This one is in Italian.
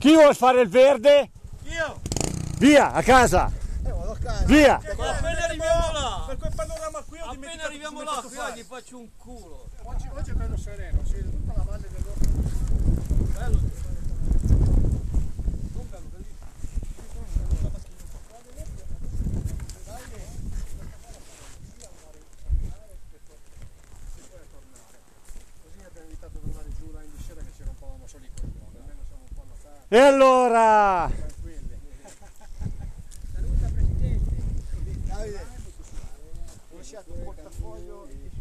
Chi vuole fare il verde? Io! Via, a casa! Vado a casa. Via! Ma appena arriviamo là! Per quel panorama qui ho Appena arriviamo là, qua gli faccio un culo! Oggi è bello sereno, si vede tutta la valle dell'Orto. Bello! Non bello, bellissimo. Così abbiamo evitato di andare giù là in discesa che ci rompavamo solo i coglioni, almeno siamo un po' all'aperto, E allora? tranquilli. Saluta Presidente. Davide, ho lasciato un portafoglio.